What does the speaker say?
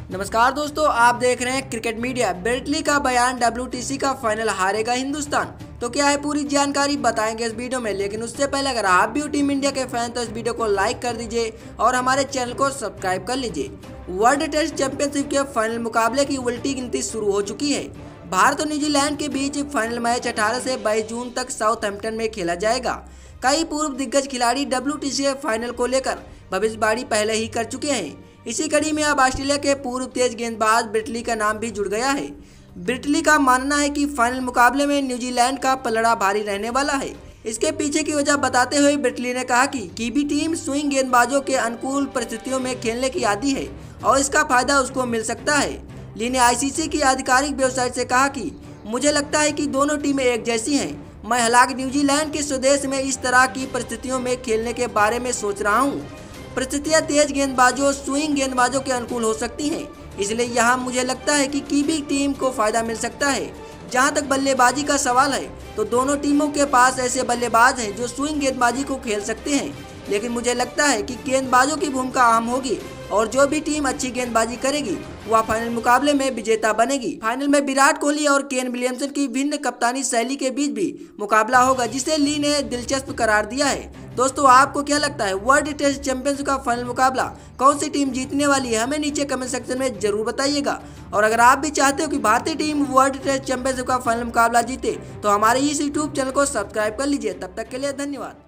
नमस्कार दोस्तों, आप देख रहे हैं क्रिकेट मीडिया। ब्रेटली का बयान, WTC का फाइनल हारेगा हिंदुस्तान। तो क्या है पूरी जानकारी बताएंगे इस वीडियो में, लेकिन उससे पहले अगर आप भी टीम इंडिया के फैन तो इस वीडियो को लाइक कर दीजिए और हमारे चैनल को सब्सक्राइब कर लीजिए। वर्ल्ड टेस्ट चैंपियनशिप के फाइनल मुकाबले की उल्टी गिनती शुरू हो चुकी है। भारत और न्यूजीलैंड के बीच फाइनल मैच 18 से 22 जून तक साउथहैम्पटन में खेला जाएगा। कई पूर्व दिग्गज खिलाड़ी WTC फाइनल को लेकर भविष्यवाणी पहले ही कर चुके हैं। इसी कड़ी में अब ऑस्ट्रेलिया के पूर्व तेज गेंदबाज ब्रेटली का नाम भी जुड़ गया है। ब्रेटली का मानना है कि फाइनल मुकाबले में न्यूजीलैंड का पलड़ा भारी रहने वाला है। इसके पीछे की वजह बताते हुए ब्रेटली ने कहा कि कीवी टीम स्विंग गेंदबाजों के अनुकूल परिस्थितियों में खेलने की आदी है और इसका फायदा उसको मिल सकता है। ली ने ICC की आधिकारिक वेबसाइट से कहा कि मुझे लगता है कि दोनों टीमें एक जैसी हैं। मैं हालांकि न्यूजीलैंड के स्वदेश में इस तरह की परिस्थितियों में खेलने के बारे में सोच रहा हूँ। परिस्थितियाँ तेज गेंदबाजों स्विंग गेंदबाजों के अनुकूल हो सकती हैं, इसलिए यहाँ मुझे लगता है कि कीवी टीम को फायदा मिल सकता है। जहाँ तक बल्लेबाजी का सवाल है तो दोनों टीमों के पास ऐसे बल्लेबाज हैं जो स्विंग गेंदबाजी को खेल सकते हैं, लेकिन मुझे लगता है कि गेंदबाजों की भूमिका अहम होगी और जो भी टीम अच्छी गेंदबाजी करेगी वह फाइनल मुकाबले में विजेता बनेगी। फाइनल में विराट कोहली और केन विलियमसन की भिन्न कप्तानी शैली के बीच भी मुकाबला होगा, जिसे ली ने दिलचस्प करार दिया है। दोस्तों, आपको क्या लगता है वर्ल्ड टेस्ट चैंपियनशिप का फाइनल मुकाबला कौन सी टीम जीतने वाली है? हमें नीचे कमेंट सेक्शन में जरूर बताइएगा। और अगर आप भी चाहते हो कि भारतीय टीम वर्ल्ड टेस्ट चैंपियनशिप का फाइनल मुकाबला जीते तो हमारे इस YouTube चैनल को सब्सक्राइब कर लीजिए। तब तक के लिए धन्यवाद।